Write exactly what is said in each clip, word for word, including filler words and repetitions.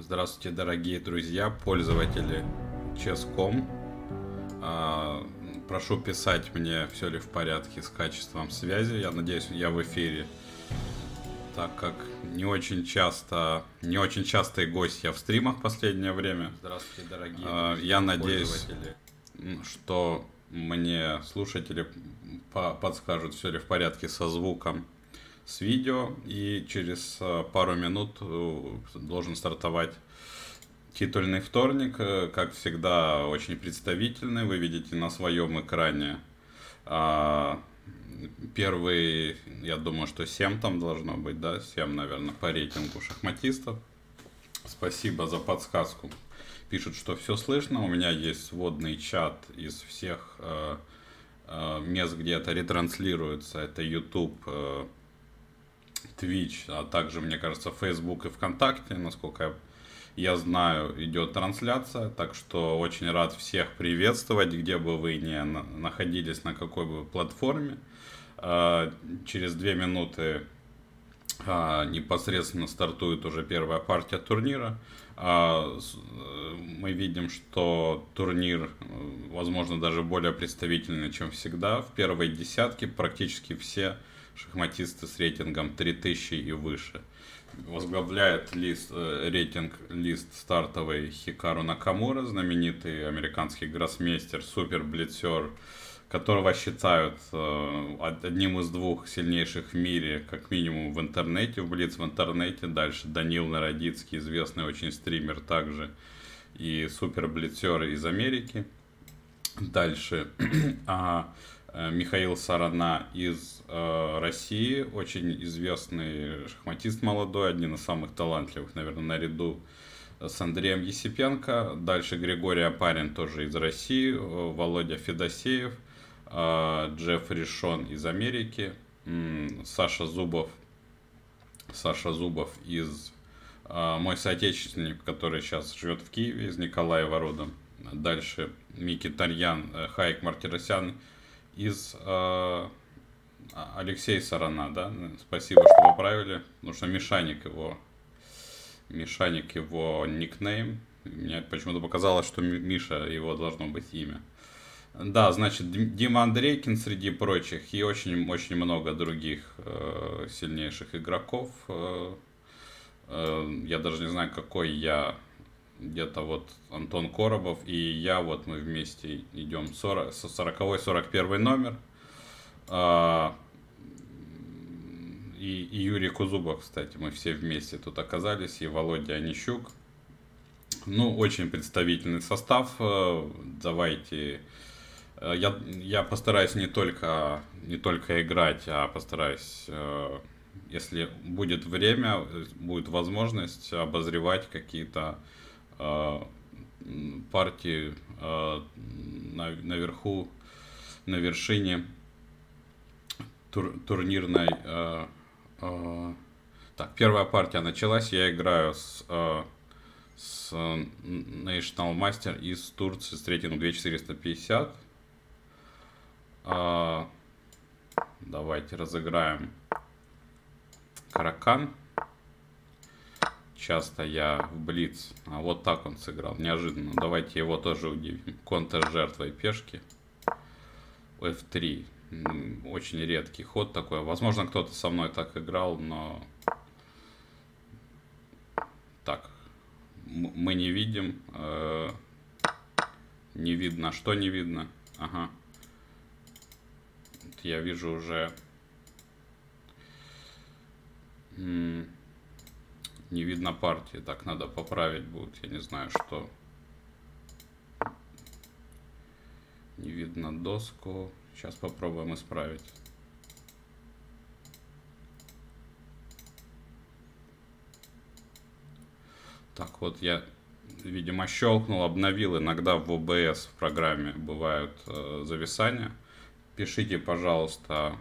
Здравствуйте, дорогие друзья, пользователи чес точка ком. Прошу писать мне, все ли в порядке с качеством связи. Я надеюсь, я в эфире, так как не очень часто, не очень частый гость я в стримах в последнее время. Здравствуйте, дорогие друзья, Я надеюсь, что мне слушатели подскажут, все ли в порядке со звуком, с видео, и через пару минут должен стартовать титульный вторник. Как всегда, очень представительный. Вы видите на своем экране первый, я думаю, что семь там должно быть, да, семь, наверное, по рейтингу шахматистов. Спасибо за подсказку. Пишут, что все слышно. У меня есть сводный чат из всех э, э, мест, где это ретранслируется. Это YouTube, э, Twitch, а также, мне кажется, Facebook и ВКонтакте. Насколько я, я знаю, идет трансляция. Так что очень рад всех приветствовать, где бы вы ни на, находились, на какой бы платформе. Э, через две минуты э, непосредственно стартует уже первая партия турнира. Мы видим, что турнир, возможно, даже более представительный, чем всегда. В первой десятке практически все шахматисты с рейтингом три тысячи и выше. Возглавляет лист, рейтинг лист стартовый Хикару Накамура, знаменитый американский гроссмейстер, суперблицер, которого считают одним из двух сильнейших в мире, как минимум в интернете, в блиц в интернете. Дальше Данил Народицкий, известный очень стример также, и суперблицер из Америки. Дальше а, Михаил Сарана из а, России, очень известный шахматист молодой, один из самых талантливых, наверное, наряду с Андреем Есипенко. Дальше Григорий Апарин, тоже из России, Володя Федосеев, Джеффри Шон из Америки, Саша Зубов, Саша Зубов из мой соотечественник, который сейчас живет в Киеве, из Николаева родом. Дальше Микитарьян, Хайк Мартиросян из Алексей Сарана, да, спасибо, что поправили, потому что Мишаник его, Мишаник его никнейм, мне почему-то показалось, что Миша его должно быть имя. Да, значит, Дима Андрейкин среди прочих и очень-очень много других э, сильнейших игроков. Э, э, я даже не знаю, какой я. Где-то вот Антон Коробов и я, вот мы вместе идем. сороковой сорок первый номер. Э, и, и Юрий Кузубов, кстати, мы все вместе тут оказались. И Володя Онищук. Ну, очень представительный состав. Э, давайте... Я, я постараюсь не только, не только играть, а постараюсь, если будет время, будет возможность обозревать какие-то партии наверху, на вершине тур, турнирной. Так, первая партия началась, я играю с... с National Master из Турции с рейтингом две тысячи четыреста пятьдесят. А, давайте разыграем Каракан. Часто я в блиц. А вот так он сыграл, неожиданно. Давайте его тоже удивим. Контр жертвой пешки. эф три. Очень редкий ход такой. Возможно, кто-то со мной так играл, но... Так. Мы не видим. Э, не видно. Что не видно? Ага. Я вижу уже не видно партии. Так, надо поправить будет. Я не знаю, что. Не видно доску. Сейчас попробуем исправить. Так, вот я, видимо, щелкнул, обновил. Иногда в о бэ эс в программе бывают э, зависания. Пишите, пожалуйста,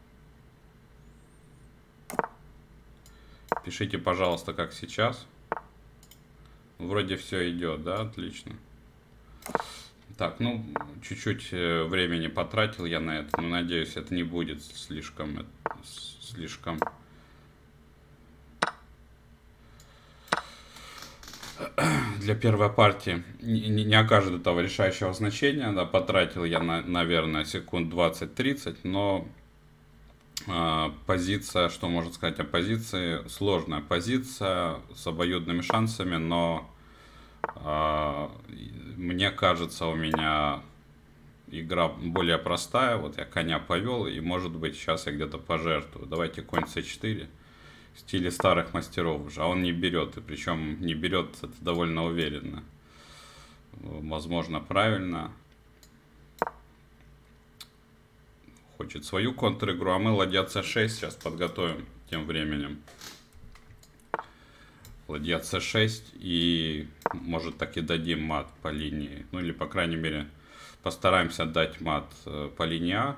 пишите, пожалуйста, как сейчас. Вроде все идет, да, отлично. Так, ну, чуть-чуть времени потратил я на это, но надеюсь, это не будет слишком, слишком для первой партии не, не, не окажет этого решающего значения. Да, потратил я, на, наверное, секунд двадцать-тридцать, но э, позиция, что можно сказать о позиции? Сложная позиция с обоюдными шансами, но э, мне кажется, у меня игра более простая. Вот я коня повел, и может быть сейчас я где-то пожертвую. Давайте конь цэ четыре. В стиле старых мастеров уже, а он не берет, и причем не берет это довольно уверенно. Возможно, правильно. Хочет свою контр-игру, а мы ладья цэ шесть сейчас подготовим тем временем. Ладья цэ шесть, и может так и дадим мат по линии, ну или по крайней мере постараемся дать мат по линии А.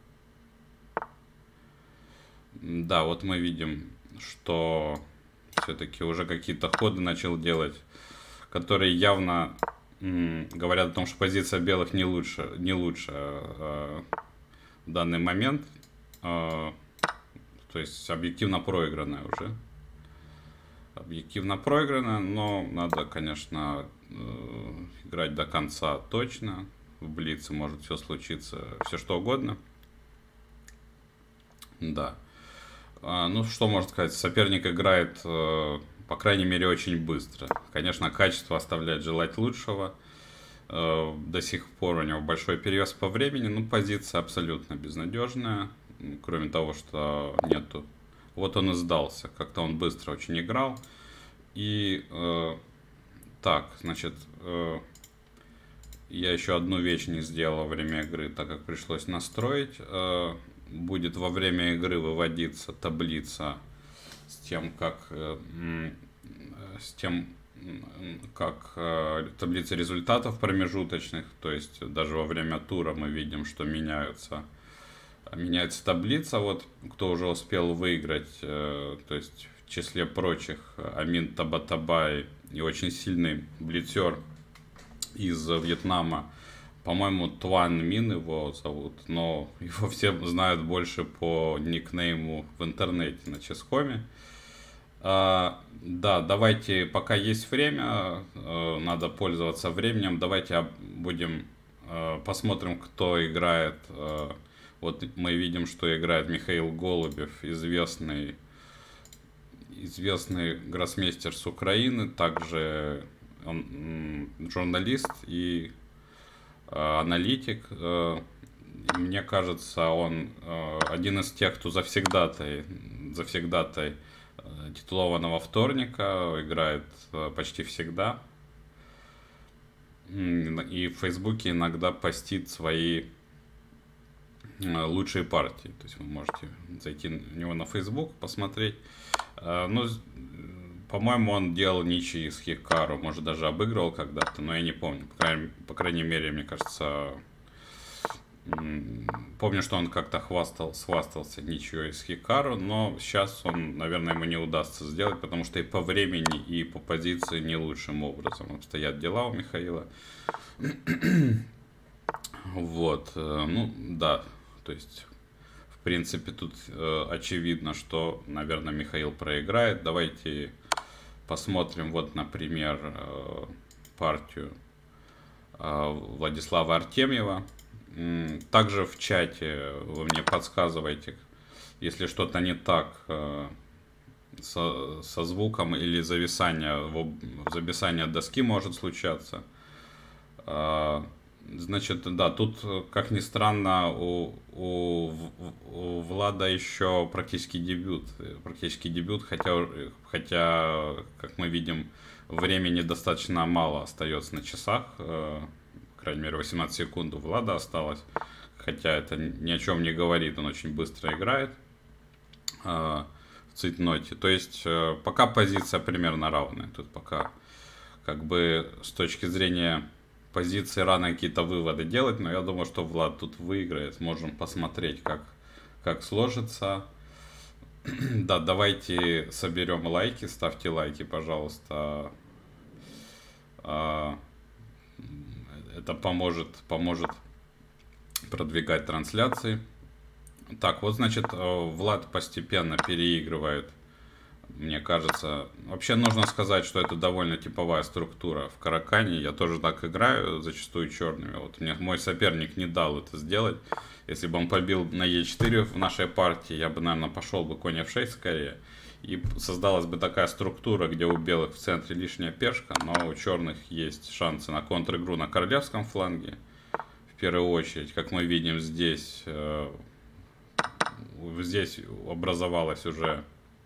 Да, вот мы видим, что все-таки уже какие-то ходы начал делать, которые явно м, говорят о том, что позиция белых не лучше, не лучше э, в данный момент. Э, то есть объективно проигранная уже. Объективно проигранная, но надо, конечно, э, играть до конца точно. В блице может все случиться, все что угодно. Да. Ну, что можно сказать, соперник играет, по крайней мере, очень быстро. Конечно, качество оставляет желать лучшего. До сих пор у него большой перевес по времени, но позиция абсолютно безнадежная. Кроме того, что нету. Вот он и сдался. Как-то он быстро очень играл. И так, значит, я еще одну вещь не сделал во время игры, так как пришлось настроить. Будет во время игры выводиться таблица с тем, как с тем, как таблица результатов промежуточных, то есть даже во время тура мы видим, что меняются, меняется таблица. Вот кто уже успел выиграть, то есть в числе прочих Амин Табатабай и очень сильный блицер из Вьетнама. По-моему, Туан Мин его зовут, но его все знают больше по никнейму в интернете на Чесхоме. А, да, давайте, пока есть время, надо пользоваться временем, давайте будем, посмотрим, кто играет. Вот мы видим, что играет Михаил Голубев, известный, известный гроссмейстер с Украины, также он журналист и аналитик. Мне кажется, он один из тех, кто завсегдатай, завсегдатай титулованного вторника, играет почти всегда. И в Фейсбуке иногда постит свои лучшие партии. То есть вы можете зайти на него на Фейсбук, посмотреть. Ну, по-моему, он делал ничьи с Хикару, может, даже обыгрывал когда-то, но я не помню. По крайней, по крайней мере, мне кажется, помню, что он как-то хвастал, схвастался ничьей с Хикару, но сейчас он, наверное, ему не удастся сделать, потому что и по времени, и по позиции не лучшим образом обстоят дела у Михаила. Вот, ну, да, то есть... В принципе, тут э, очевидно, что, наверное, Михаил проиграет. Давайте посмотрим, вот, например, э, партию э, Владислава Артемьева. Также в чате вы мне подсказываете, если что-то не так э, со, со звуком или зависание, зависание доски может случаться. Э, Значит, да, тут, как ни странно, у, у, у Влада еще практически дебют. Практически дебют, хотя, хотя, как мы видим, времени достаточно мало остается на часах. По крайней мере, восемнадцать секунд у Влада осталось. Хотя это ни о чем не говорит, он очень быстро играет в цейтноте. То есть, пока позиция примерно равная. Тут пока, как бы, с точки зрения... позиции рано какие-то выводы делать, но я думаю, что Влад тут выиграет. Можем посмотреть, как, как сложится. Да, давайте соберем лайки, ставьте лайки, пожалуйста. Это поможет, поможет продвигать трансляции. Так, вот, значит, Влад постепенно переигрывает Мне кажется, вообще нужно сказать, что это довольно типовая структура в Каракане. Я тоже так играю, зачастую черными. Вот мне мой соперник не дал это сделать. Если бы он побил на е четыре в нашей партии, я бы, наверное, пошел бы конь эф шесть скорее. И создалась бы такая структура, где у белых в центре лишняя пешка, но у черных есть шансы на контр-игру на королевском фланге. В первую очередь, как мы видим здесь, э, здесь образовалась уже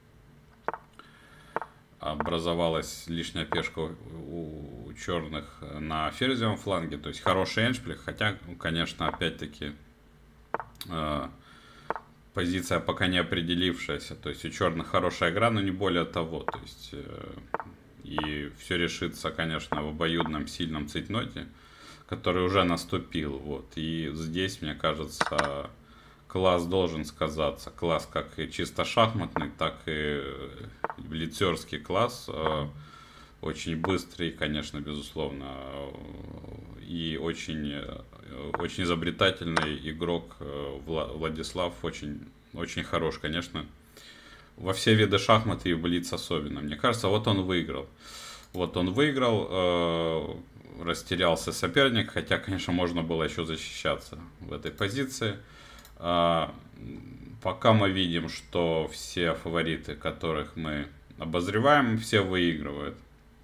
образовалась лишняя пешка у черных на ферзевом фланге, то есть хороший эндшпиль, хотя, конечно, опять-таки э, позиция пока не определившаяся, то есть у черных хорошая игра, но не более того, то есть э, и все решится, конечно, в обоюдном сильном цейтноте, который уже наступил, вот, и здесь, мне кажется, класс должен сказаться, класс как и чисто шахматный, так и лицерский класс, э, очень быстрый, конечно, безусловно, и очень, очень изобретательный игрок Владислав, очень, очень хорош, конечно, во все виды шахмат и в блиц особенно. Мне кажется, вот он выиграл. Вот он выиграл, э, растерялся соперник, хотя, конечно, можно было еще защищаться в этой позиции. Э, пока мы видим, что все фавориты, которых мы обозреваем, все выигрывают.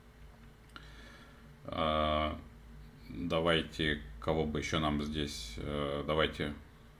Э, давайте, кого бы еще нам здесь, э, давайте,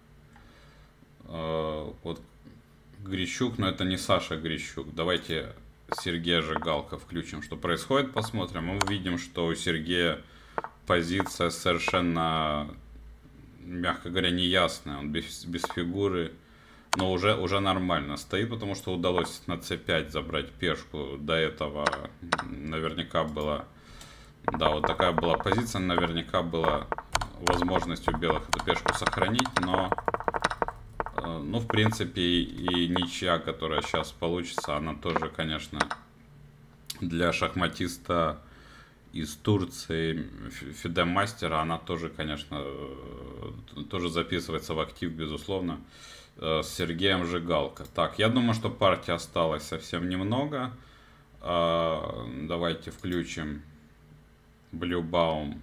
э, вот Грищук, но это не Саша Грищук. Давайте Сергея Жигалка включим, что происходит, посмотрим. Мы видим, что у Сергея позиция совершенно, мягко говоря, неясная. Он без, без фигуры, но уже, уже нормально стоит, потому что удалось на цэ пять забрать пешку. До этого наверняка была, да, вот такая была позиция, наверняка была возможность у белых эту пешку сохранить, но ну, в принципе, и ничья, которая сейчас получится, она тоже, конечно, для шахматиста из Турции, Фидем-мастера, она тоже, конечно, тоже записывается в актив, безусловно, с Сергеем Жигалко. Так, я думаю, что партия осталась совсем немного. Давайте включим Блюбаум.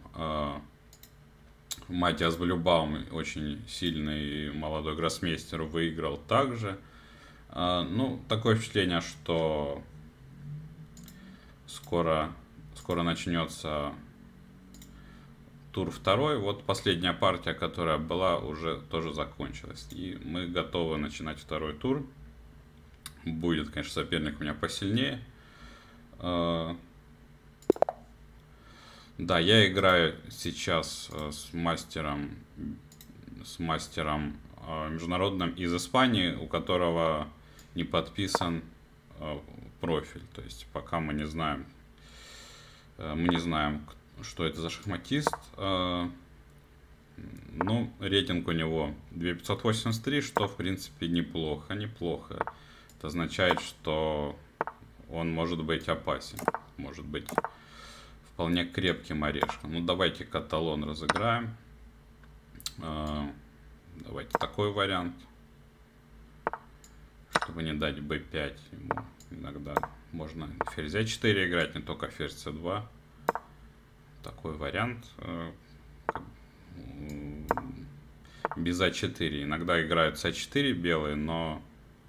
Матиас Блюбаум, очень сильный молодой гроссмейстер, выиграл также. Ну, такое впечатление, что скоро, скоро начнется тур второй. Вот последняя партия, которая была, уже тоже закончилась. И мы готовы начинать второй тур. Будет, конечно, соперник у меня посильнее. Да, я играю сейчас с мастером, с мастером международным из Испании, у которого не подписан профиль. То есть пока мы не знаем, мы не знаем, что это за шахматист. Ну, рейтинг у него две тысячи пятьсот восемьдесят три, что в принципе неплохо, неплохо. Это означает, что он может быть опасен, может быть вполне крепким орешком. Ну, давайте каталон разыграем. Давайте такой вариант. Чтобы не дать бэ пять ему. Иногда можно ферзь а четыре играть, не только ферзь цэ два. Такой вариант. Без а четыре. Иногда играют с а четыре белые, но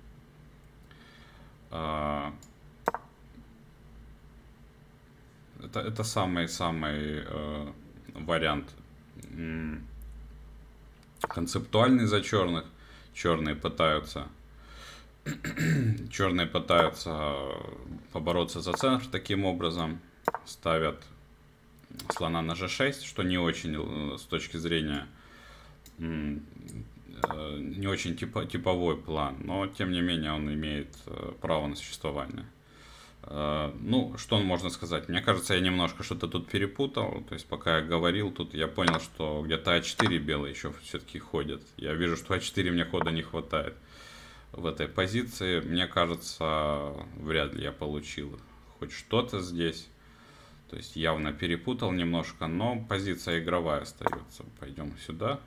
Это, это самый-самый э, вариант м, концептуальный за черных. Черные пытаются, черные пытаются побороться за центр таким образом. Ставят слона на же шесть, что не очень с точки зрения м, э, не очень типо, типовой план, но тем не менее он имеет э, право на существование. Ну, что можно сказать? Мне кажется, я немножко что-то тут перепутал. То есть, пока я говорил, тут я понял, что где-то а четыре белые еще все-таки ходят. Я вижу, что а четыре мне хода не хватает в этой позиции. Мне кажется, вряд ли я получил хоть что-то здесь. То есть, явно перепутал немножко, но позиция игровая остается. Пойдем сюда.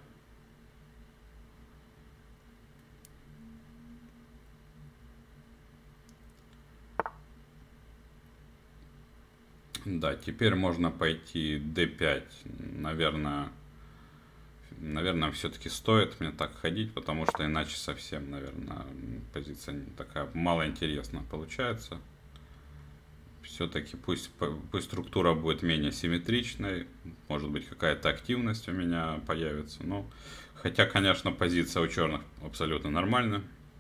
Да, теперь можно пойти дэ пять. Наверное, наверное, все-таки стоит мне так ходить, потому что иначе совсем, наверное, позиция такая малоинтересная получается. Все-таки пусть, пусть структура будет менее симметричной, может быть какая-то активность у меня появится. Но, хотя, конечно, позиция у черных абсолютно нормальная.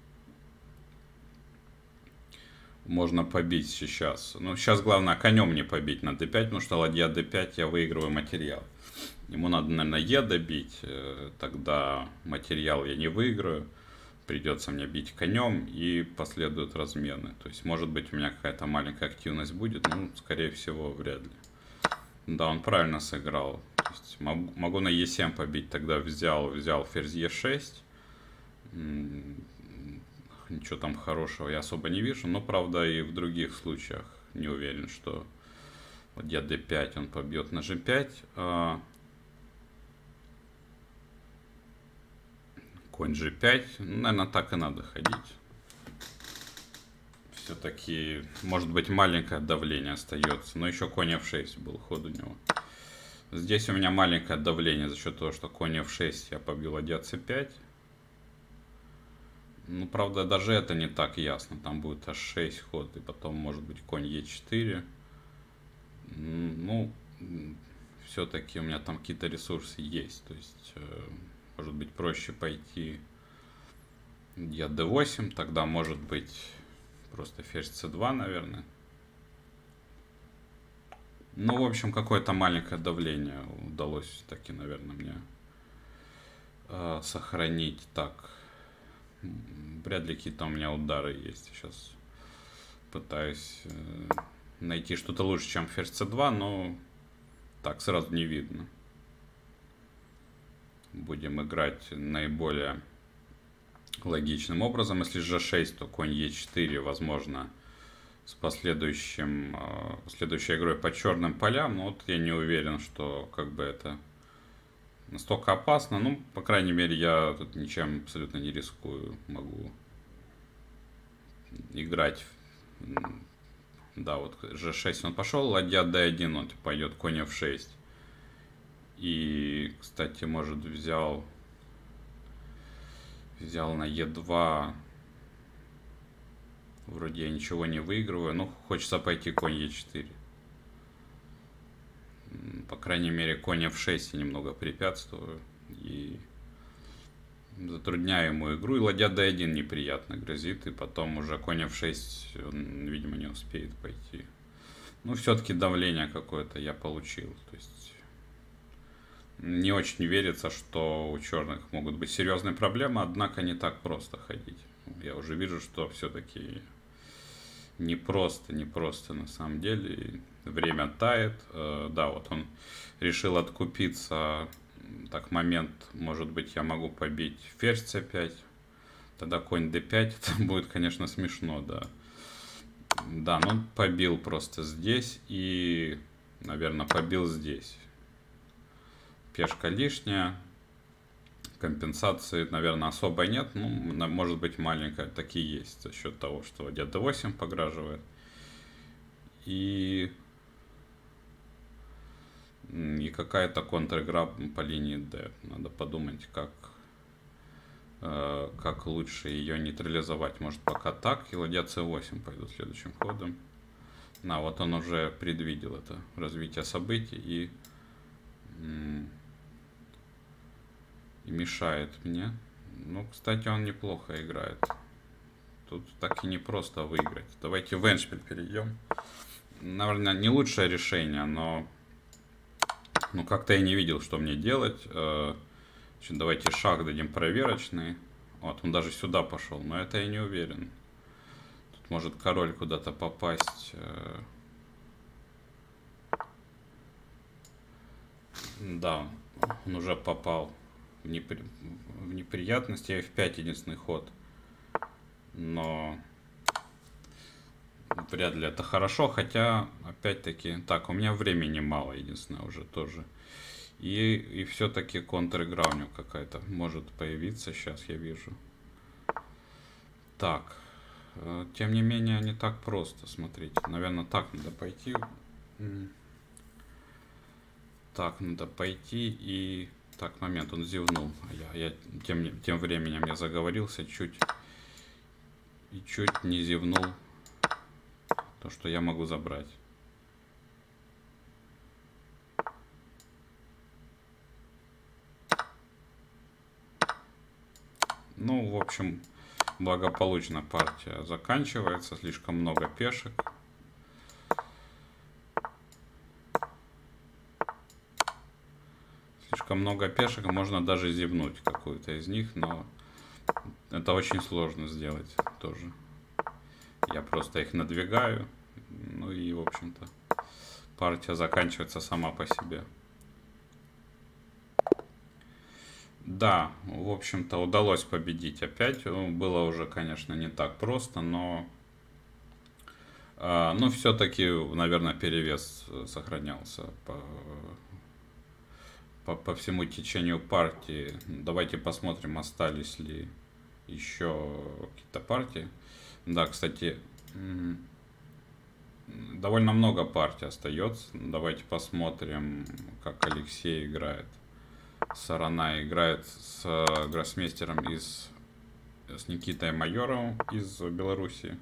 Можно побить сейчас. Ну, сейчас главное конем не побить на дэ пять, потому что ладья дэ пять я выигрываю материал. Ему надо, наверное, е добить, тогда материал я не выиграю. Придется мне бить конем и последуют размены. То есть, может быть, у меня какая-то маленькая активность будет, ну, скорее всего, вряд ли. Да, он правильно сыграл. То есть, могу, могу на е семь побить, тогда взял, взял ферзь е шесть. Ничего там хорошего я особо не вижу, но, правда, и в других случаях не уверен, что ладья дэ пять он побьет на же пять. А... Конь же пять, ну, наверное, так и надо ходить. Все-таки, может быть, маленькое давление остается, но еще конь эф шесть был ход у него. Здесь у меня маленькое давление за счет того, что конь эф шесть я побил ладья цэ пять. Ну, правда, даже это не так ясно. Там будет аш шесть ход, и потом может быть конь е четыре. Ну, все-таки у меня там какие-то ресурсы есть. То есть, может быть, проще пойти ладья дэ восемь. Тогда может быть просто ферзь цэ два, наверное. Ну, в общем, какое-то маленькое давление удалось таки, наверное, мне э, сохранить. Так. Вряд ли какие-то у меня удары есть. Сейчас пытаюсь э, найти что-то лучше, чем ферзь цэ два, но так сразу не видно. Будем играть наиболее логичным образом. Если же шесть, то конь е четыре, возможно, с последующим, э, следующей игрой по черным полям. Но вот я не уверен, что как бы это настолько опасно. Ну, по крайней мере, я тут ничем абсолютно не рискую. Могу играть. Да, вот же шесть он пошел, ладья дэ один, он пойдет конь эф шесть. И, кстати, может, взял взял на е два. Вроде я ничего не выигрываю. Ну, хочется пойти конь е четыре. По крайней мере, конь эф шесть я немного препятствую и затрудняю ему игру. И ладья дэ один неприятно грозит, и потом уже конь эф шесть он, видимо, не успеет пойти. Ну, все-таки давление какое-то я получил. То есть не очень верится, что у черных могут быть серьезные проблемы, однако не так просто ходить. Я уже вижу, что все-таки не просто, не просто на самом деле. Время тает. Да, вот он решил откупиться. Так, момент, может быть, я могу побить ферзь цэ пять. Тогда конь дэ пять. Это будет, конечно, смешно, да. Да, ну побил просто здесь и, наверное, побил здесь. Пешка лишняя. Компенсации, наверное, особо нет. Ну, может быть, маленькая такие есть за счет того, что ладья дэ восемь пограживает. И, и какая-то контр-игра по линии D. Надо подумать, как, э, как лучше ее нейтрализовать. Может, пока так, и ладья цэ восемь пойдут следующим ходом. На, вот он уже предвидел это развитие событий и... и мешает мне. Ну, кстати, он неплохо играет. Тут так и не просто выиграть. Давайте в эндшпиль перейдем. Наверное, не лучшее решение, но ну, как-то я не видел, что мне делать. Значит, давайте шаг дадим проверочный. Вот, он даже сюда пошел, но это я не уверен. Тут может король куда-то попасть. Да, он уже попал в, непри... в неприятности. эф пять единственный ход. Но вряд ли это хорошо. Хотя, опять-таки, так, у меня времени мало, единственное, уже тоже. И, и все-таки контр-игра у него какая-то может появиться. Сейчас я вижу. Так. Тем не менее, не так просто. Смотрите. Наверное, так надо пойти. Так, надо пойти и... Так, момент, он зевнул. Я, я тем, тем временем я заговорился чуть... И чуть не зевнул то, что я могу забрать. Ну, в общем, благополучно партия заканчивается. Слишком много пешек. Слишком много пешек, можно даже зевнуть какую-то из них, но это очень сложно сделать тоже. Я просто их надвигаю, ну и, в общем-то, партия заканчивается сама по себе. Да, в общем-то, удалось победить опять. Было уже, конечно, не так просто, но, но все-таки, наверное, перевес сохранялся по, по, по всему течению партии. Давайте посмотрим, остались ли еще какие-то партии. Да, кстати, довольно много партий остается. Давайте посмотрим, как Алексей играет. Сарана играет с гроссмейстером из с Никитой Майоровым из Беларуси.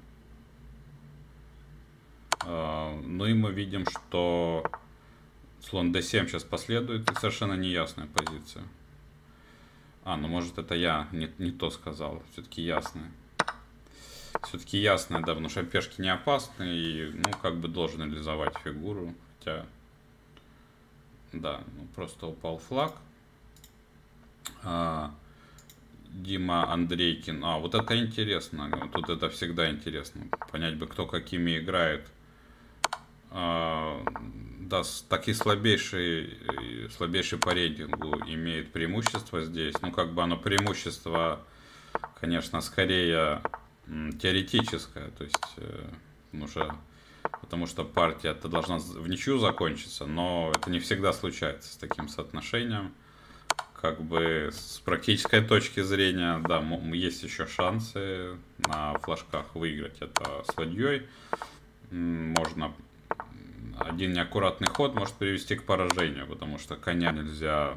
Ну и мы видим, что слон дэ семь сейчас последует, и совершенно неясная позиция. А, ну может это я не, не то сказал, все-таки ясная. Все-таки ясная, да, потому что пешки не опасны, и, ну, как бы должен реализовать фигуру, хотя, да, ну, просто упал флаг. А, Дима Андрейкин. А, вот это интересно. Тут это всегда интересно. Понять бы, кто какими играет. А, да, таки слабейший, слабейший по рейтингу имеет преимущество здесь. Ну, как бы оно преимущество, конечно, скорее теоретическое. То есть, ну, уже, потому что партия-то должна в ничью закончиться, но это не всегда случается с таким соотношением. Как бы с практической точки зрения, да, есть еще шансы на флажках выиграть это с ладьей. Можно один неаккуратный ход может привести к поражению, потому что коня нельзя,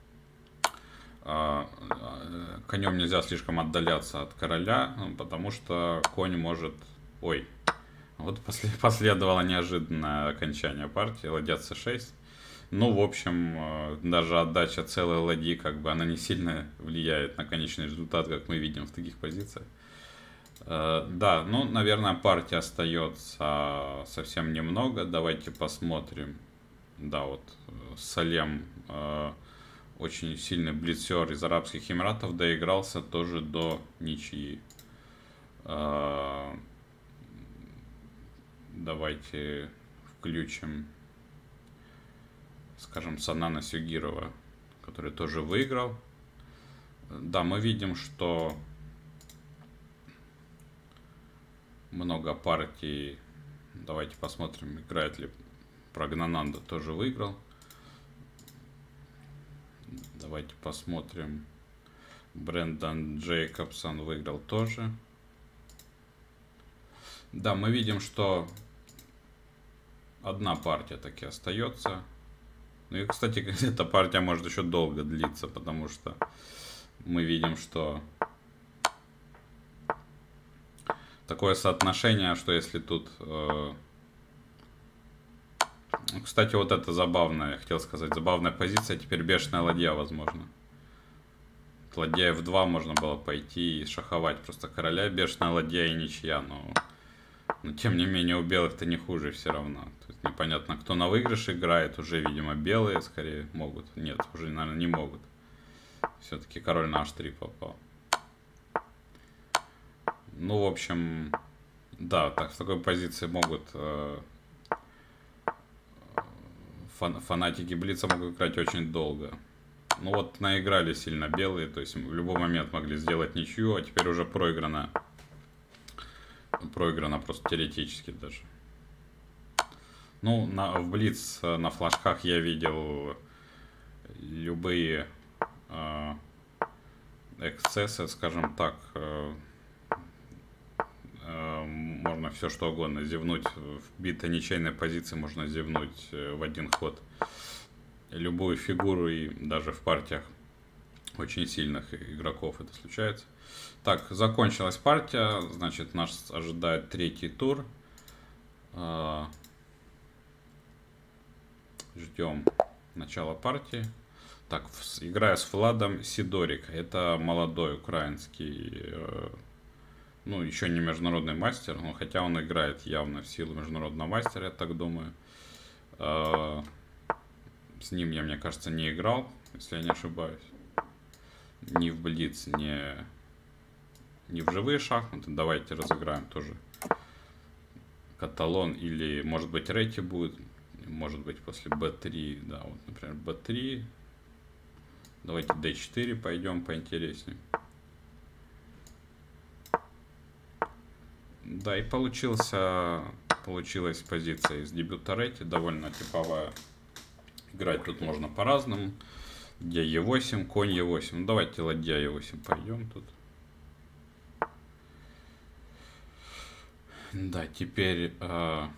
конем нельзя слишком отдаляться от короля, потому что конь может, ой, вот последовало неожиданное окончание партии, ладья цэ шесть. Ну, в общем, даже отдача целой ладьи, как бы, она не сильно влияет на конечный результат, как мы видим в таких позициях. Да, ну, наверное, партия остается совсем немного. Давайте посмотрим. Да, вот Салем, очень сильный блицер из Арабских Эмиратов, доигрался тоже до ничьи. Давайте включим, скажем, Санана Сюгирова, который тоже выиграл. Да, мы видим, что много партий. Давайте посмотрим, играет ли Прагнананда, тоже выиграл. Давайте посмотрим. Брэндон Джейкобсон выиграл тоже. Да, мы видим, что одна партия таки остается. Ну и, кстати, эта партия может еще долго длиться, потому что мы видим, что такое соотношение, что если тут... Э... Кстати, вот это забавная, я хотел сказать, забавная позиция. Теперь бешеная ладья, возможно. Ладья эф два можно было пойти и шаховать просто короля. Бешеная ладья и ничья, но... Но тем не менее у белых-то не хуже все равно. То есть непонятно, кто на выигрыш играет. Уже, видимо, белые скорее могут. Нет, уже, наверное, не могут. Все-таки король на аш три попал. Ну, в общем, да, так в такой позиции могут э, фан, фанатики Блица могут играть очень долго. Ну вот наиграли сильно белые, то есть в любой момент могли сделать ничью, а теперь уже проиграно. Проиграно просто теоретически даже. Ну, на, в Блиц на флажках я видел любые э, эксцессы, скажем так, э, э, можно все что угодно зевнуть. В битой ничейной позиции можно зевнуть в один ход любую фигуру, и даже в партиях очень сильных игроков это случается. Так, закончилась партия, значит, нас ожидает третий тур. Ждем начала партии. Так, играю с Владом Сидорик. Это молодой украинский, ну, еще не международный мастер, но хотя он играет явно в силу международного мастера, я так думаю. С ним я, мне кажется, не играл, если я не ошибаюсь. Ни в Блиц, ни, ни в живые шахматы. Давайте разыграем тоже Каталон, или, может быть, Рети будет. Может быть, после бэ три. Да, вот, например, бэ три. Давайте дэ четыре пойдем поинтереснее. Да, и получился, получилась позиция из дебюта Рети, довольно типовая. Играть тут можно по-разному. Ладья е восемь, конь е восемь. Ну, давайте ладья е восемь пойдем тут. Да, теперь... Э...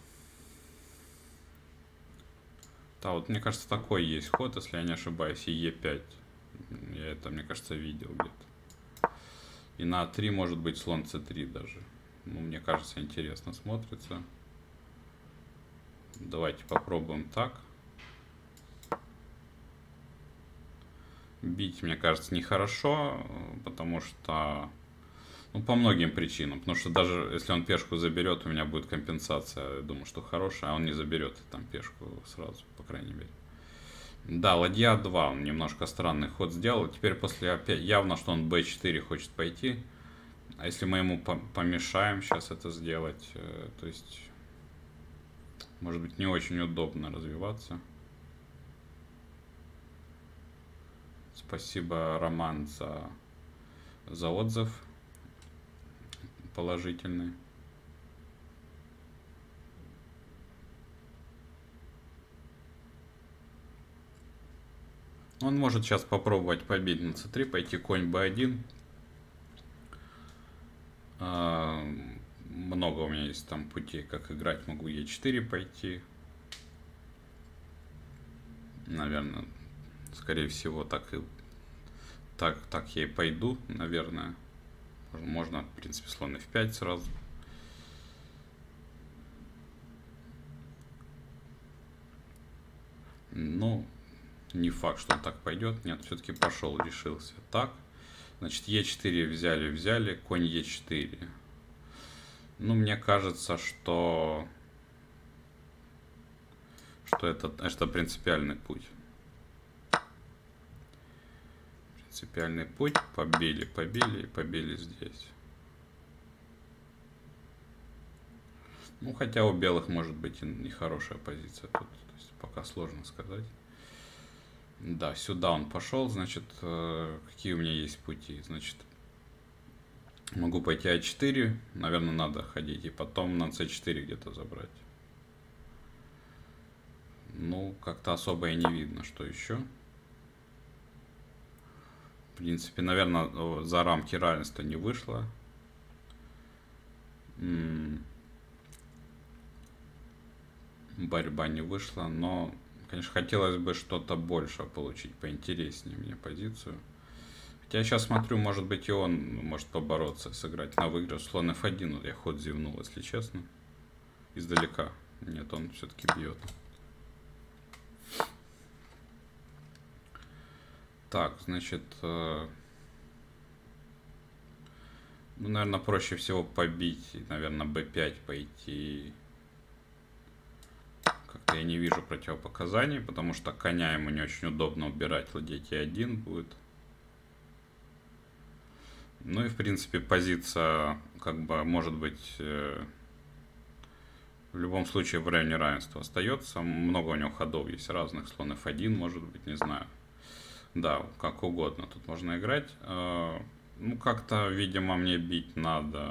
Да, вот мне кажется, такой есть ход, если я не ошибаюсь, и е пять. Я это, мне кажется, видел где-то. И на а три может быть слон цэ три даже. Ну, мне кажется, интересно смотрится. Давайте попробуем так. Бить, мне кажется, нехорошо, потому что... Ну, по многим причинам. Потому что даже если он пешку заберет, у меня будет компенсация. Я думаю, что хорошая, а он не заберет там пешку сразу, по крайней мере. Да, ладья два. Он немножко странный ход сделал. Теперь после опять явно, что он бэ четыре хочет пойти. А если мы ему помешаем сейчас это сделать, то есть, может быть, не очень удобно развиваться. Спасибо, Роман, за, за отзыв положительный. Он может сейчас попробовать побить на цэ три, пойти конь бэ один. Много у меня есть там путей, как играть. Могу е четыре пойти. Наверное, скорее всего, так и так, так я и пойду, наверное. Можно, в принципе, слон эф пять сразу. Ну, не факт, что он так пойдет. Нет, все-таки пошел, решился. Так, значит, е четыре взяли, взяли, конь е четыре. Ну, мне кажется, что, что это, это принципиальный путь. Принципиальный путь. Побили, побили и побили здесь. Ну, хотя у белых может быть и нехорошая позиция тут. То есть пока сложно сказать. Да, сюда он пошел. Значит, какие у меня есть пути? Значит, могу пойти а четыре. Наверное, надо ходить. И потом на цэ четыре где-то забрать. Ну, как-то особо и не видно, что еще. В принципе, наверное, за рамки равенства не вышло. Борьба не вышла, но, конечно, хотелось бы что-то больше получить, поинтереснее мне позицию. Хотя я сейчас смотрю, может быть, и он может побороться, сыграть на выигрыш. Слон эф один, вот я ход зевнул, если честно. Издалека. Нет, он все-таки бьет. Так, значит, ну, наверное, проще всего побить, наверное, бэ пять пойти. Как-то я не вижу противопоказаний, потому что коня ему не очень удобно убирать, ладья те один будет. Ну и, в принципе, позиция, как бы, может быть, в любом случае в районе равенства остается. Много у него ходов есть разных, слон эф один, может быть, не знаю. Да, как угодно тут можно играть. Ну, как-то, видимо, мне бить надо.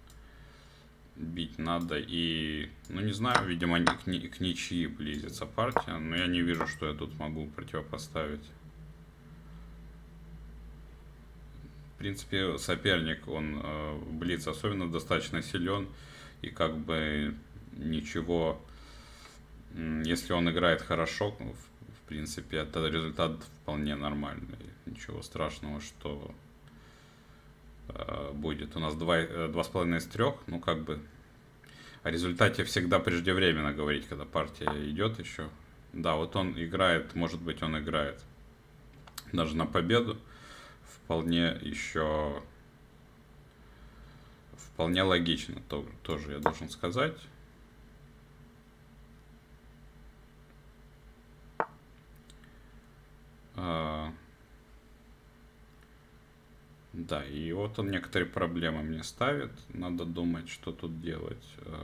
Бить надо. И, ну, не знаю, видимо, к, ни, к ничьи близится партия. Но я не вижу, что я тут могу противопоставить. В принципе, соперник, он в блиц особенно достаточно силен. И как бы ничего, если он играет хорошо, в принципе, это результат вполне нормальный. Ничего страшного, что будет. У нас два, два с половиной из трех, ну как бы о результате всегда преждевременно говорить, когда партия идет еще. Да, вот он играет, может быть, он играет даже на победу. Вполне еще, вполне логично, то, тоже я должен сказать. А, да, и вот он некоторые проблемы мне ставит. Надо думать, что тут делать.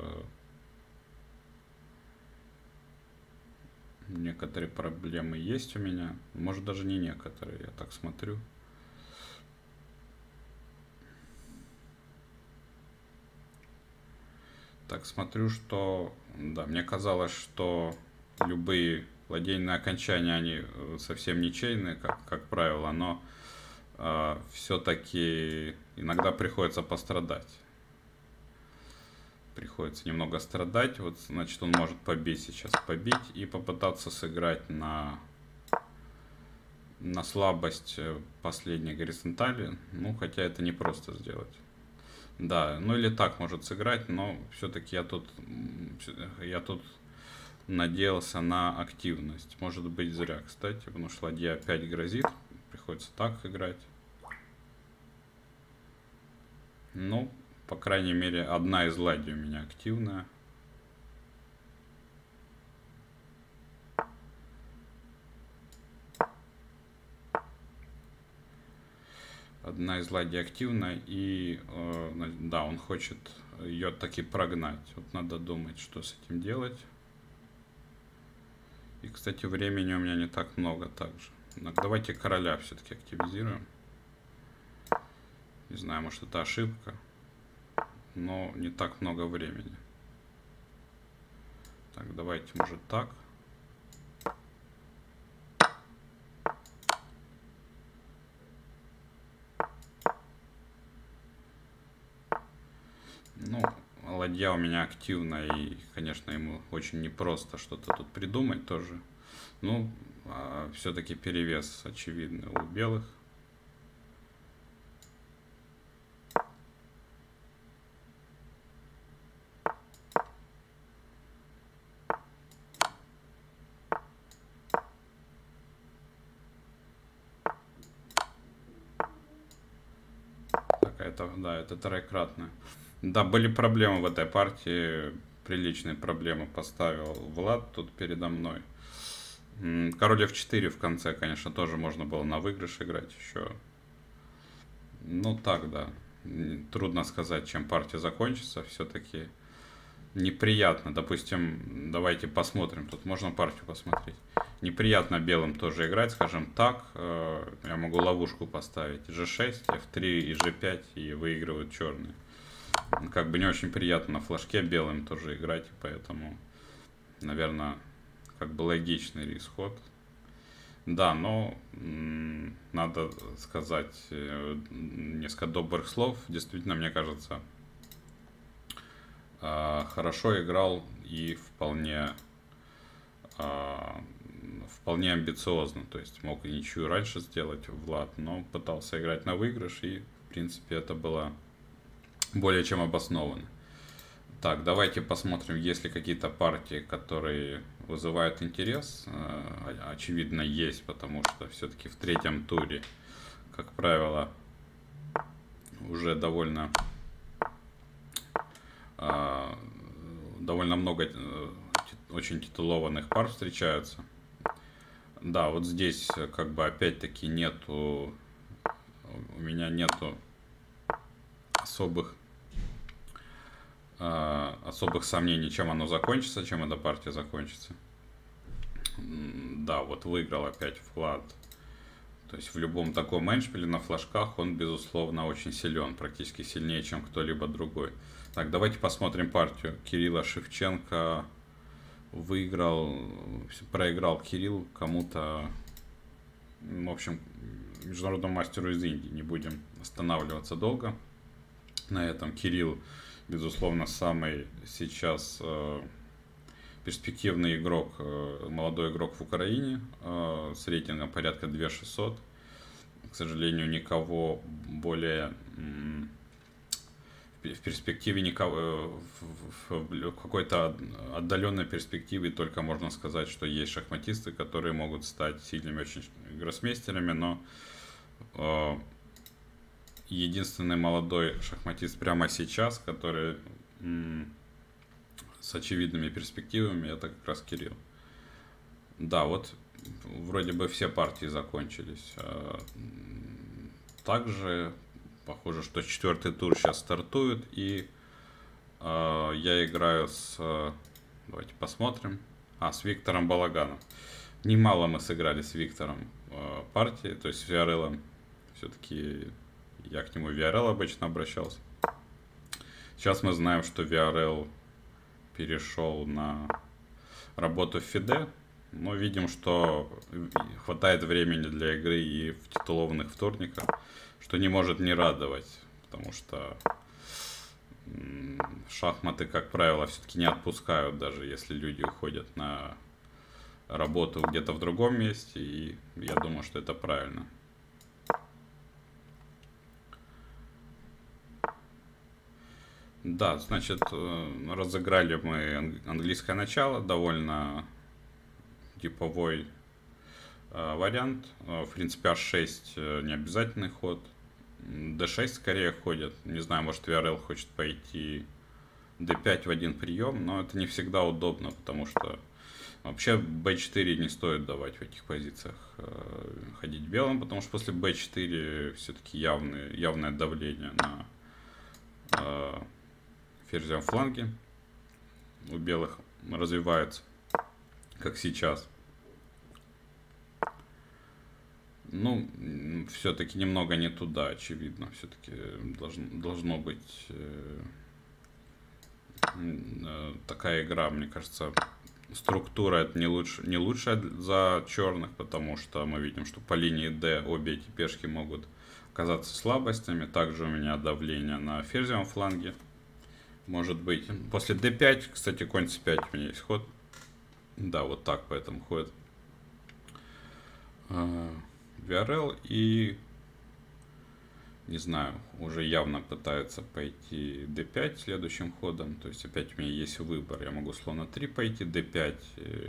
Некоторые проблемы есть у меня. Может, даже не некоторые, я так смотрю. Так, смотрю, что... Да, мне казалось, что любые ладейные окончания, они совсем ничейные, как, как правило, но э, все-таки иногда приходится пострадать. Приходится немного страдать. Вот, значит, он может побить сейчас, побить и попытаться сыграть на, на слабость последней горизонтали. Ну, хотя это не просто сделать. Да, ну или так может сыграть, но все-таки я тут, я тут надеялся на активность. Может быть зря, кстати, потому что ладья опять грозит. Приходится так играть. Ну, по крайней мере, одна из ладей у меня активная. Одна из ладей активная, и э, да, он хочет ее таки прогнать. Вот надо думать, что с этим делать. И, кстати, времени у меня не так много также. Давайте короля все-таки активизируем. Не знаю, может это ошибка, но не так много времени. Так, давайте, может, так. Ну, ладья у меня активна, и, конечно, ему очень непросто что-то тут придумать тоже. Ну, а все-таки перевес очевидный у белых. Это, да, это троекратно. Да, были проблемы в этой партии. Приличные проблемы поставил Влад тут передо мной. Король эф четыре в конце, конечно, тоже можно было на выигрыш играть еще. Ну так, да. Трудно сказать, чем партия закончится. Все-таки неприятно. Допустим, давайте посмотрим. Тут можно партию посмотреть. Неприятно белым тоже играть, скажем так. Я могу ловушку поставить. же шесть, эф три и же пять, и выигрывают черные. Как бы не очень приятно на флажке белым тоже играть, поэтому, наверное, как бы логичный исход. Да, но надо сказать несколько добрых слов. Действительно, мне кажется, хорошо играл и вполне... вполне амбициозно, то есть мог и ничью раньше сделать Влад, но пытался играть на выигрыш, и в принципе это было более чем обосновано. Так, давайте посмотрим, есть ли какие-то партии, которые вызывают интерес. Очевидно, есть, потому что все-таки в третьем туре, как правило, уже довольно довольно много очень титулованных пар встречаются. Да, вот здесь как бы опять-таки нету, у меня нету особых, э, особых сомнений, чем оно закончится, чем эта партия закончится. Да, вот выиграл опять Влад. То есть в любом таком эндшпиле на флажках он, безусловно, очень силен, практически сильнее, чем кто-либо другой. Так, давайте посмотрим партию Кирилла Шевченко. Выиграл, проиграл Кирилл кому-то, в общем, международному мастеру из Индии. Не будем останавливаться долго на этом. Кирилл безусловно, самый сейчас э, перспективный игрок, э, молодой игрок в Украине э, с рейтингом порядка две тысячи шестьсот. К сожалению, никого более м, в перспективе, никого, в, в, в какой-то отдаленной перспективе только можно сказать, что есть шахматисты, которые могут стать сильными очень гроссмейстерами, но э, единственный молодой шахматист прямо сейчас, который м, с очевидными перспективами, это как раз Кирилл. Да, вот вроде бы все партии закончились. Также похоже, что четвертый тур сейчас стартует, и э, я играю с, давайте посмотрим, а, с Виктором Балаганом. Немало мы сыграли с Виктором э, партии, то есть с ви ар эл. Все-таки я к нему в ви ар эл обычно обращался. Сейчас мы знаем, что ви ар эл перешел на работу в фиде, но видим, что хватает времени для игры и в титулованных вторниках, что не может не радовать, потому что шахматы, как правило, все-таки не отпускают, даже если люди уходят на работу где-то в другом месте, и я думаю, что это правильно. Да, значит, разыграли мы английское начало, довольно типовой э, вариант. В принципе, аш шесть не обязательный ход. дэ шесть скорее ходит. Не знаю, может ви ар эл хочет пойти дэ пять в один прием, но это не всегда удобно, потому что вообще бэ четыре не стоит давать в этих позициях э, ходить белым, потому что после бэ четыре все-таки явное, явное давление на э, ферзевом фланге у белых развивается, как сейчас. Ну, все-таки немного не туда, очевидно. Все-таки должно, должно быть э, э, такая игра, мне кажется, структура это не, лучше, не лучшая за черных, потому что мы видим, что по линии D обе эти пешки могут оказаться слабостями. Также у меня давление на ферзевом фланге. Может быть. После дэ пять, кстати, конь цэ пять у меня есть ход. Да, вот так поэтому ходит ви ар эл, и не знаю, уже явно пытается пойти дэ пять следующим ходом. То есть опять у меня есть выбор. Я могу слон а три пойти, дэ пять,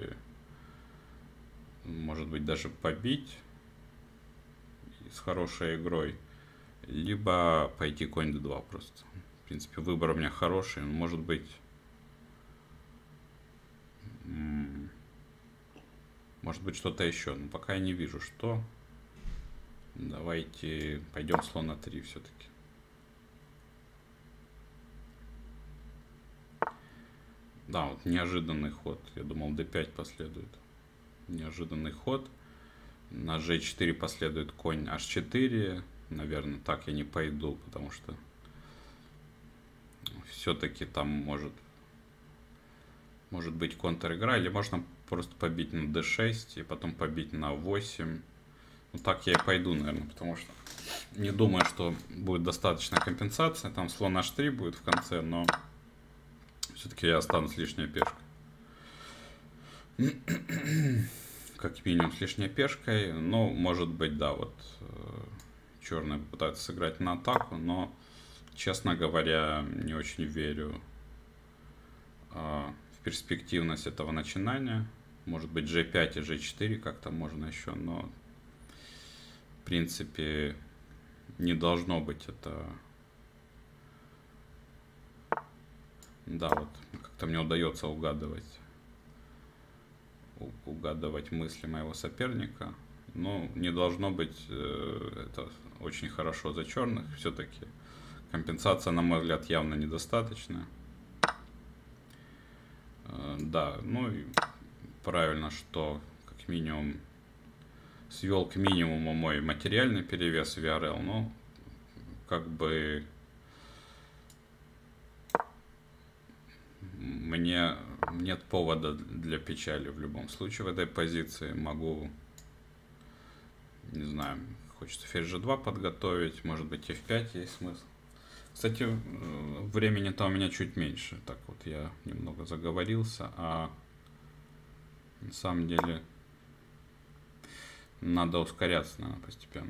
может быть даже побить с хорошей игрой, либо пойти конь дэ два просто. В принципе, выбор у меня хороший. Может быть, может быть что-то еще, но пока я не вижу, что. Давайте пойдем слон а три все-таки. Да, вот неожиданный ход. Я думал, дэ пять последует. Неожиданный ход. На жэ четыре последует конь аш четыре. Наверное, так я не пойду, потому что все-таки там может, может быть контр-игра. Или можно просто побить на дэ шесть и потом побить на восемь. Ну, так я и пойду, наверное, потому что не думаю, что будет достаточно компенсация. Там слон аш три будет в конце, но все-таки я останусь лишней пешкой. Как минимум с лишней пешкой. Ну, может быть, да, вот черные попытаются сыграть на атаку, но, честно говоря, не очень верю в перспективность этого начинания. Может быть, жэ пять и жэ четыре как-то можно еще, но в принципе не должно быть это. Да, вот как-то мне удается угадывать угадывать мысли моего соперника, но не должно быть э, это очень хорошо за черных. Все-таки компенсация, на мой взгляд, явно недостаточная. Э, да, ну и правильно, что как минимум свел к минимуму мой материальный перевес ви ар эл, но как бы мне нет повода для печали в любом случае в этой позиции. Могу, не знаю, хочется ферзь жэ два подготовить, может быть эф пять есть смысл. Кстати, времени-то у меня чуть меньше. Так вот я немного заговорился, а на самом деле надо ускоряться, наверное, постепенно.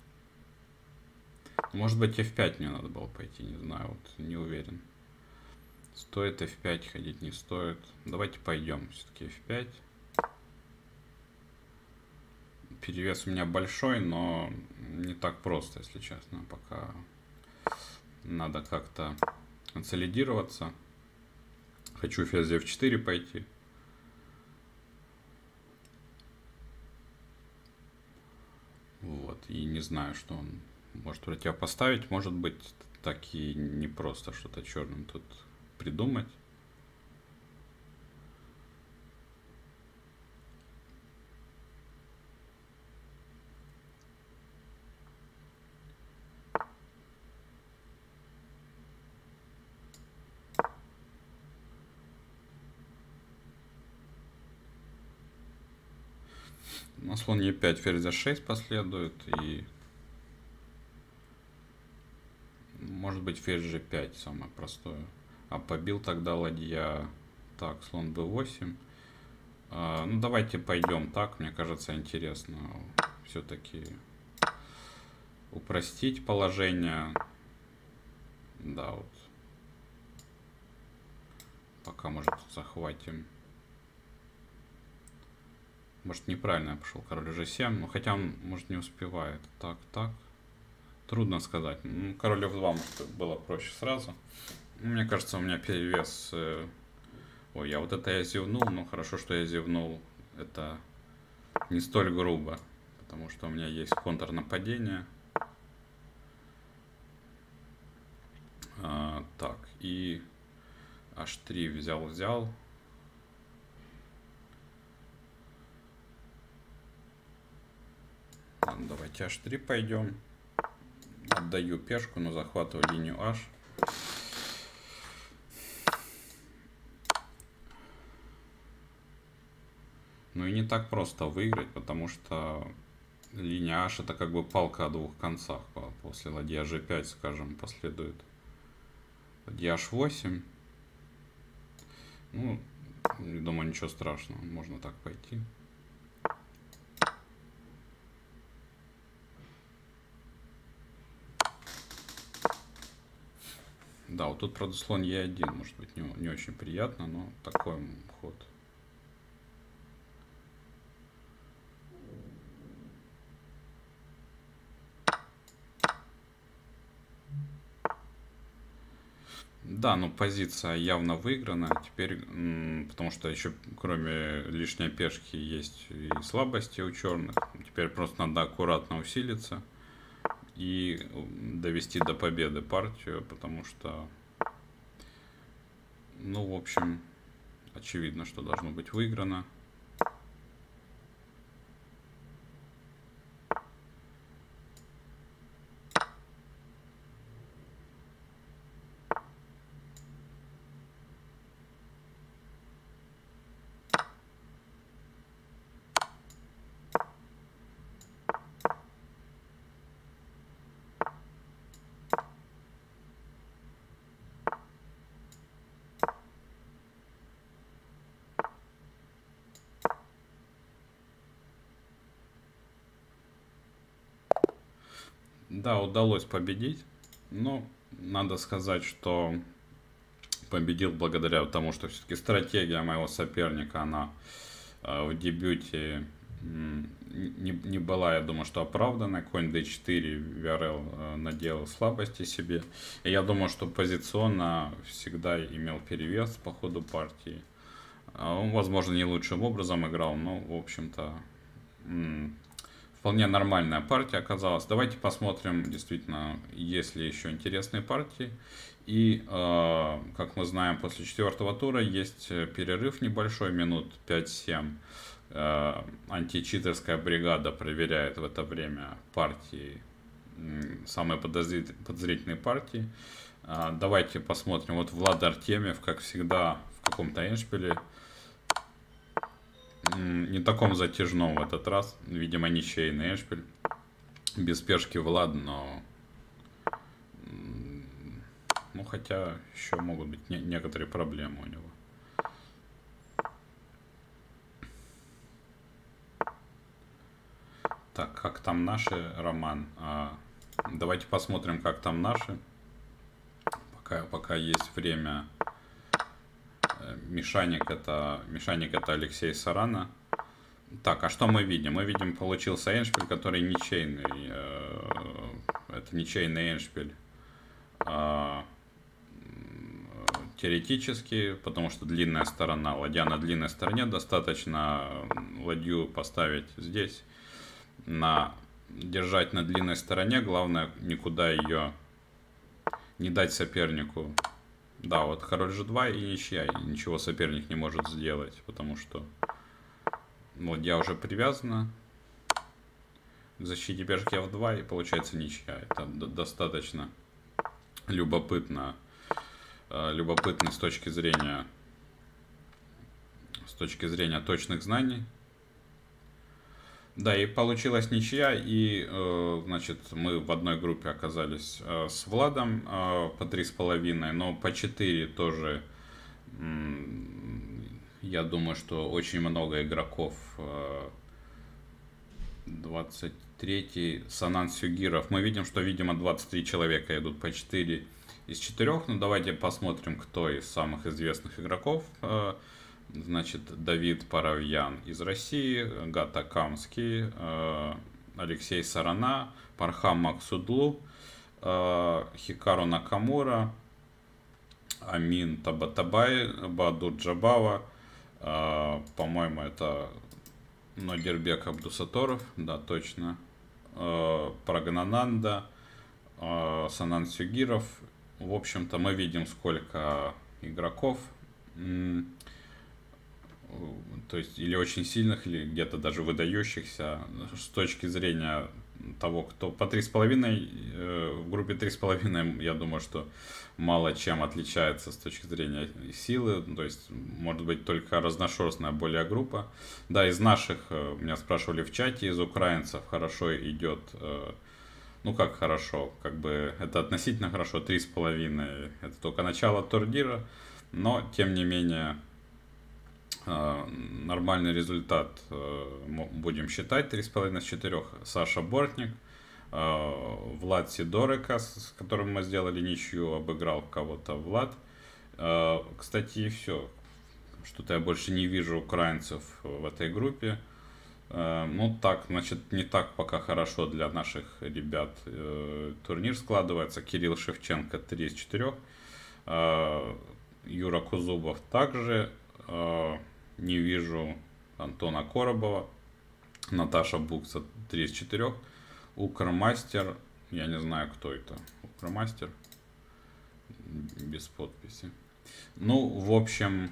Может быть, эф пять мне надо было пойти, не знаю, вот не уверен. Стоит эф пять ходить, не стоит. Давайте пойдем все-таки эф пять. Перевес у меня большой, но не так просто, если честно. Пока надо как-то консолидироваться. Хочу ферзь эф четыре пойти. Вот, и не знаю, что он может противопоставить. Может быть, так и не просто что-то черным тут придумать. На слон е пять ферзь а шесть последует, и может быть ферзь же пять самое простое. А побил тогда ладья. Так, слон бэ восемь. А, ну давайте пойдем так, мне кажется интересно все-таки упростить положение. Да, вот. Пока, может, захватим. Может, неправильно я пошел, король же семь, но хотя он, может, не успевает. Так, так. Трудно сказать. Ну, король эф два, может, было проще сразу. Мне кажется, у меня перевес... Э... Ой, я вот это я зевнул, но хорошо, что я зевнул. Это не столь грубо, потому что у меня есть контрнападение. А, так, и аш три взял-взял. Давайте аш три пойдем. Отдаю пешку, но захватываю линию h. Ну и не так просто выиграть, потому что линия h это как бы палка о двух концах. После ладья же пять, скажем, последует ладья аш восемь. Ну, думаю, ничего страшного, можно так пойти. Да, вот тут, правда, слон е один, может быть, не, не очень приятно, но такой ход. Да, но позиция явно выиграна. Теперь, потому что еще кроме лишней пешки есть и слабости у черных. Теперь просто надо аккуратно усилиться и довести до победы партию, потому что, ну, в общем, очевидно, что должно быть выиграно. Да, удалось победить, но надо сказать, что победил благодаря тому, что все-таки стратегия моего соперника, она э, в дебюте не, не была, я думаю, что оправдана. Конь дэ четыре, Виарел э, наделал слабости себе. И я думаю, что позиционно всегда имел перевес по ходу партии. Он, возможно, не лучшим образом играл, но, в общем-то, вполне нормальная партия оказалась. Давайте посмотрим, действительно, есть ли еще интересные партии. И, э, как мы знаем, после четвертого тура есть перерыв небольшой, минут пять-семь. Э, античитерская бригада проверяет в это время партии, самые подозрительные партии. Э, давайте посмотрим. Вот Влад Артемьев, как всегда, в каком-то эндшпиле. Не таком затяжном в этот раз. Видимо, ничейный эндшпиль. Без пешки Влад, но Ну, хотя еще могут быть не некоторые проблемы у него. Так, как там наши, Роман? А, давайте посмотрим, как там наши. Пока, пока есть время. Мешаник это, мешаник это Алексей Сарана. Так, а что мы видим? Мы видим, получился эндшпиль, который ничейный. Это ничейный эндшпиль. Теоретически, потому что длинная сторона, ладья на длинной стороне, достаточно ладью поставить здесь, на, держать на длинной стороне, главное никуда ее не дать сопернику. Да, вот король же два и ничья, и ничего соперник не может сделать, потому что ладья уже привязана к защите пешки эф два, и получается ничья. Это достаточно любопытно. любопытный с точки зрения с точки зрения точных знаний. Да, и получилась ничья, и э, значит мы в одной группе оказались э, с Владом э, по три с половиной, но по четыре тоже. Э, я думаю, что очень много игроков. Э, двадцать третий Санан Сюгиров. Мы видим, что, видимо, двадцать три человека идут по четыре из четырех. Ну, давайте посмотрим, кто из самых известных игроков. Значит, Давид Паравьян из России, Гата Камский, Алексей Сарана, Пархам Максудлу, Хикару Накамура, Амин Табатабай, Бадур Джабава, по-моему, это Нодирбек Абдусаторов, да, точно, Прагнананда, Санан Сюгиров. В общем-то, мы видим, сколько игроков, то есть или очень сильных, или где-то даже выдающихся. С точки зрения того, кто по три с половиной, в группе три с половиной, я думаю, что мало чем отличается с точки зрения силы, то есть может быть только разношерстная более группа. Да, из наших, меня спрашивали в чате, из украинцев хорошо идет. Ну как хорошо, как бы это относительно хорошо, три с половиной, это только начало турнира, но тем не менее нормальный результат будем считать, три с половиной с четырех. Саша Бортник, Влад Сидорика, с которым мы сделали ничью, обыграл кого-то Влад. Кстати, и все, что-то я больше не вижу украинцев в этой группе. Ну так, значит, не так пока хорошо для наших ребят турнир складывается. Кирилл Шевченко три из четырех, Юра Кузубов также, не вижу Антона Коробова, Наташа Букса три из четырех, Укрмастер, я не знаю, кто это, Укрмастер, без подписи. Ну, в общем...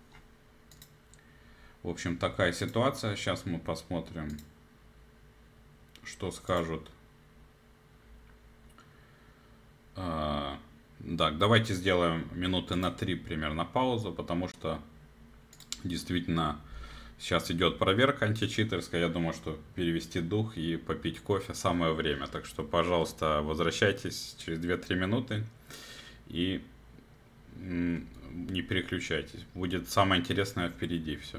В общем, такая ситуация. Сейчас мы посмотрим, что скажут. Так, давайте сделаем минуты на три примерно паузу, потому что действительно сейчас идет проверка античитерская. Я думаю, что перевести дух и попить кофе самое время. Так что, пожалуйста, возвращайтесь через две-три минуты и не переключайтесь. Будет самое интересное впереди все.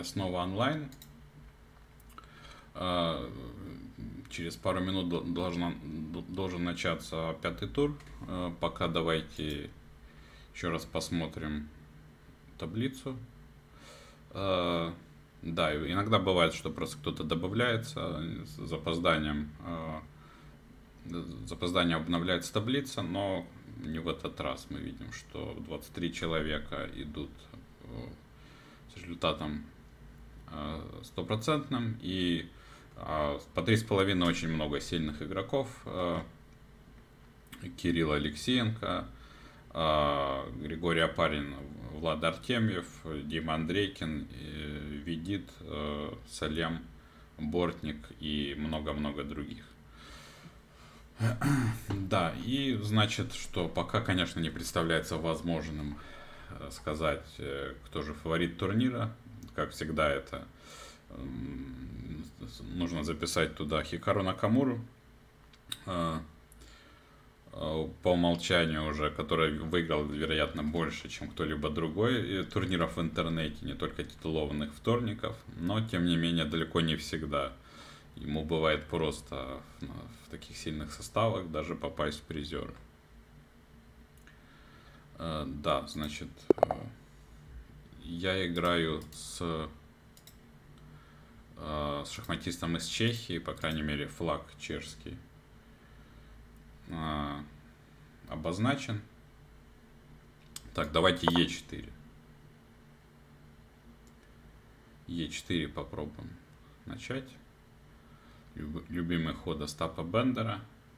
я снова онлайн. Через пару минут должна, должен начаться пятый тур. Пока давайте еще раз посмотрим таблицу. Да, иногда бывает, что просто кто-то добавляется с запозданием. Запозданием обновляется таблица, но не в этот раз. Мы видим, что двадцать три человека идут с результатом стопроцентным, и по три с половиной очень много сильных игроков. Кирилл Алексеенко, Григорий Опарин, Влад Артемьев, Дима Андрейкин, Видит, Салем Бортник и много-много других. Да, и значит, что пока, конечно, не представляется возможным сказать, кто же фаворит турнира. Как всегда, это нужно записать туда Хикару Накамуру, по умолчанию уже, который выиграл, вероятно, больше, чем кто-либо другой турниров в интернете, не только титулованных вторников, но, тем не менее, далеко не всегда ему бывает просто в таких сильных составах даже попасть в призеры. Да, значит, я играю с, с шахматистом из Чехии, по крайней мере, флаг чешский обозначен. Так, давайте е четыре. е четыре попробуем начать. Любимый ход Остапа Бендера.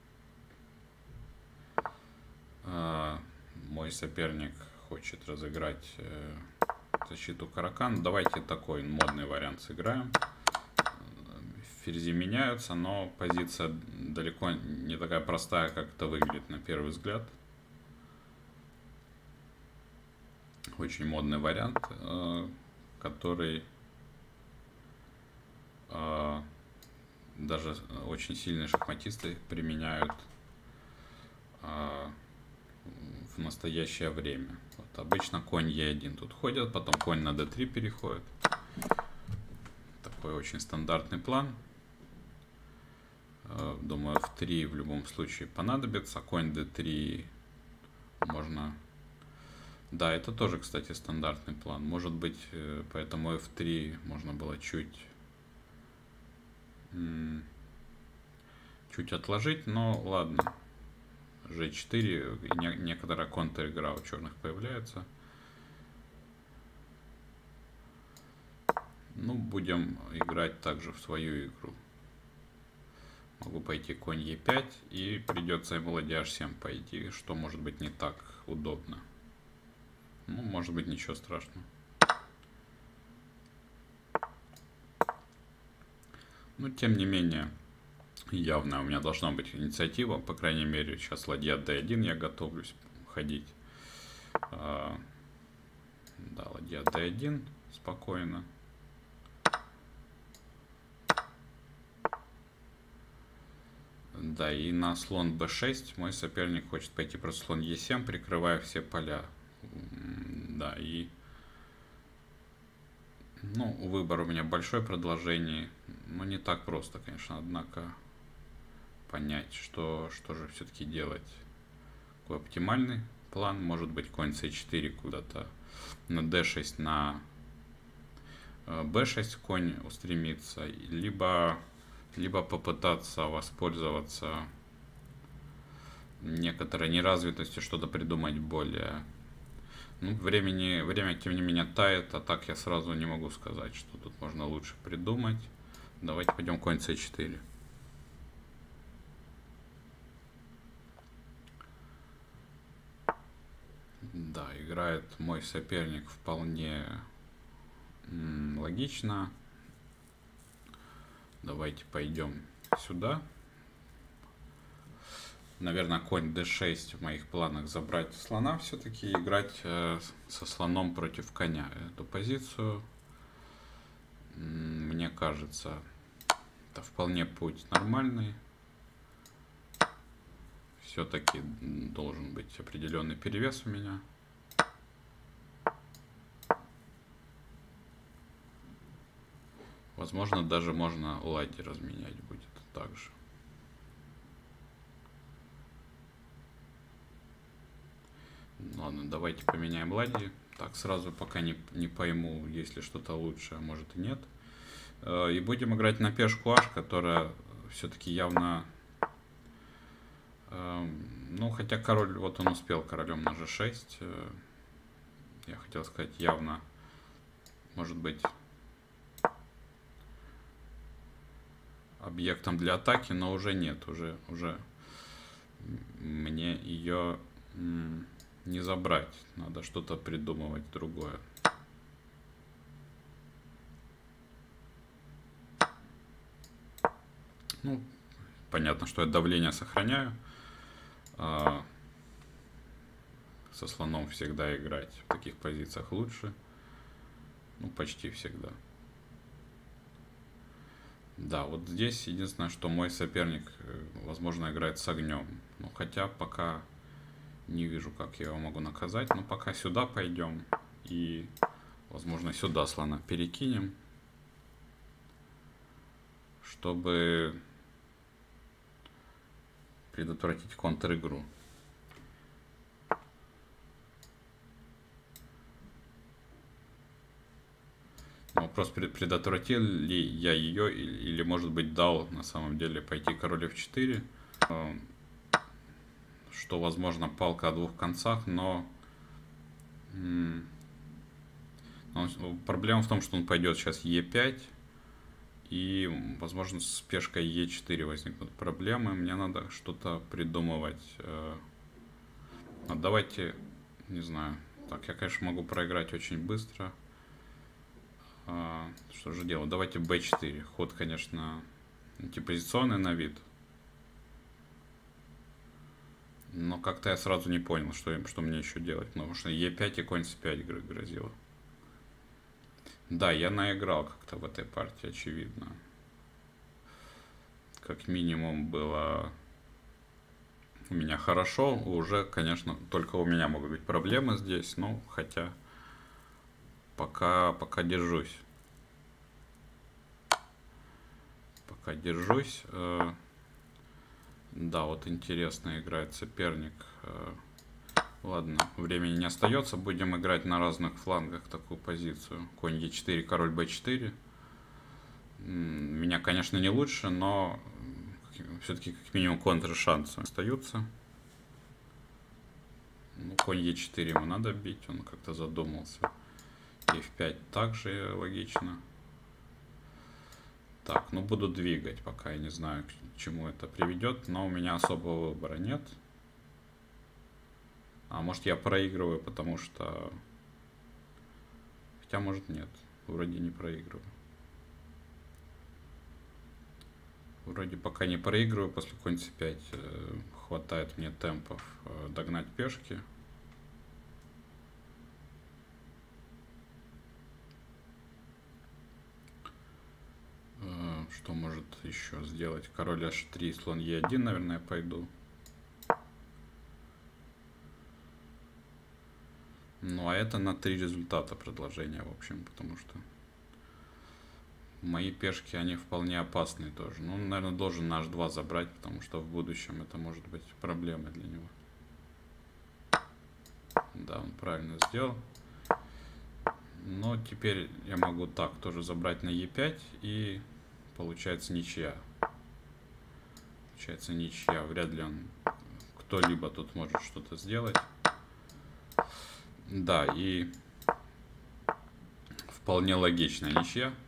Мой соперник хочет разыграть защиту Каракан. Давайте такой модный вариант сыграем. Ферзи меняются, но позиция далеко не такая простая, как это выглядит на первый взгляд. Очень модный вариант, который даже очень сильные шахматисты применяют в настоящее время. Вот обычно конь е один тут ходит, потом конь на дэ три переходит. Такой очень стандартный план. Думаю, эф три в любом случае понадобится. Конь дэ три можно... Да, это тоже, кстати, стандартный план. Может быть, поэтому эф три можно было чуть... чуть отложить, но ладно. же четыре, не, некоторая контр-игра у черных появляется. Ну, будем играть также в свою игру. Могу пойти конь е пять, и придется ему ладья аш семь пойти, что может быть не так удобно. Ну, может быть, ничего страшного. Но, тем не менее, явно у меня должна быть инициатива. По крайней мере, сейчас ладья дэ один я готовлюсь ходить. А, да, ладья дэ один спокойно. Да, и на слон бэ шесть мой соперник хочет пойти просто слон е семь, прикрывая все поля. Да, и... Ну, выбор у меня большой продолжение, но не так просто, конечно, однако понять, что, что же все-таки делать. Какой оптимальный план? Может быть, конь цэ четыре куда-то на дэ шесть, на бэ шесть конь устремится, либо, либо попытаться воспользоваться некоторой неразвитостью, что-то придумать более... Ну, времени, время, тем не менее, тает, а так я сразу не могу сказать, что тут можно лучше придумать. Давайте пойдем конь цэ четыре. Да, играет мой соперник вполне м, логично. Давайте пойдем сюда. Наверное, конь дэ шесть в моих планах забрать слона все-таки, играть э, со слоном против коня эту позицию. Мне кажется, это вполне путь нормальный. Все-таки должен быть определенный перевес у меня. Возможно, даже можно ладьи разменять будет также. Ладно, давайте поменяем ладьи. Так, сразу пока не, не пойму, есть ли что-то лучше, а может и нет. И будем играть на пешку H, которая все-таки явно... Ну, хотя король, вот он успел королем на G шесть. Я хотел сказать, явно, может быть, объектом для атаки, но уже нет, уже, уже мне ее не забрать. Надо что-то придумывать другое. Ну, понятно, что я давление сохраняю. А со слоном всегда играть в таких позициях лучше. Ну, почти всегда. Да, вот здесь единственное, что мой соперник, возможно, играет с огнем. Ну, хотя пока не вижу, как я его могу наказать. Но пока сюда пойдем и, возможно, сюда слона перекинем, чтобы предотвратить контр-игру. Вопрос, предотвратил ли я ее, или, может быть, дал на самом деле пойти король эф четыре, что, возможно, палка о двух концах, но, но проблема в том, что он пойдет сейчас е пять, и, возможно, с пешкой е четыре возникнут проблемы. Мне надо что-то придумывать. Давайте, не знаю, так, я, конечно, могу проиграть очень быстро. Что же делать? Давайте бэ четыре. Ход, конечно, антипозиционный на вид. Но как-то я сразу не понял, что, что мне еще делать. Потому что е пять и конь си пять грозило. Да, я наиграл как-то в этой партии, очевидно. Как минимум было у меня хорошо. Уже, конечно, только у меня могут быть проблемы здесь. Ну, хотя... Пока, пока держусь. Пока держусь. Да, вот интересно играет соперник. Ладно, времени не остается. Будем играть на разных флангах такую позицию. Конь е четыре, король бэ четыре. Меня, конечно, не лучше, но все-таки как минимум контр-шансы остаются. Ну, конь е четыре ему надо бить, он как-то задумался. эф пять также логично. Так, ну буду двигать, пока я не знаю, к чему это приведет, но у меня особого выбора нет. А может, я проигрываю, потому что... Хотя, может, нет. Вроде не проигрываю. Вроде пока не проигрываю, после конь си пять хватает мне темпов догнать пешки. Что может еще сделать? Король аш три, слон е один, наверное, пойду. Ну, а это на три результата предложения, в общем, потому что мои пешки, они вполне опасные тоже. Ну, наверное, должен на аш два забрать, потому что в будущем это может быть проблемой для него. Да, он правильно сделал. Но теперь я могу так тоже забрать на е пять, и получается ничья. Получается ничья. Вряд ли он кто-либо тут может что-то сделать. Да, и вполне логичная ничья.